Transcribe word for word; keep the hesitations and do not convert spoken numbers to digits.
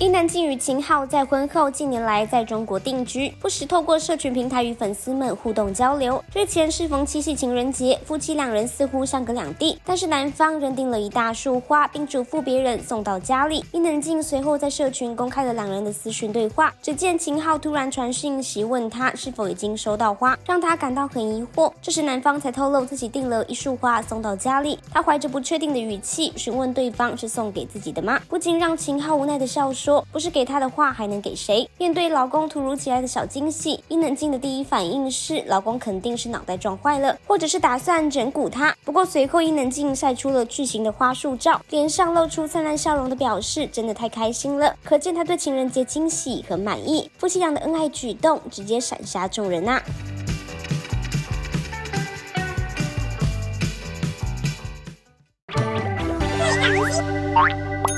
伊能静与秦昊在婚后近年来在中国定居，不时透过社群平台与粉丝们互动交流。日前适逢七夕情人节，夫妻两人似乎相隔两地，但是男方认定了一大束花，并嘱咐别人送到家里。伊能静随后在社群公开了两人的私讯对话，只见秦昊突然传讯息问他是否已经收到花，让他感到很疑惑。这时男方才透露自己订了一束花送到家里，他怀着不确定的语气询问对方是送给自己的吗？不禁让秦昊无奈的笑说，不是给他的话还能给谁？面对老公突如其来的小惊喜，伊能静的第一反应是老公肯定是脑袋撞坏了，或者是打算整蛊他。不过随后伊能静晒出了巨型的花束照，脸上露出灿烂笑容的表示真的太开心了，可见他对情人节惊喜很满意。夫妻俩的恩爱举动直接闪瞎众人啊！ 对，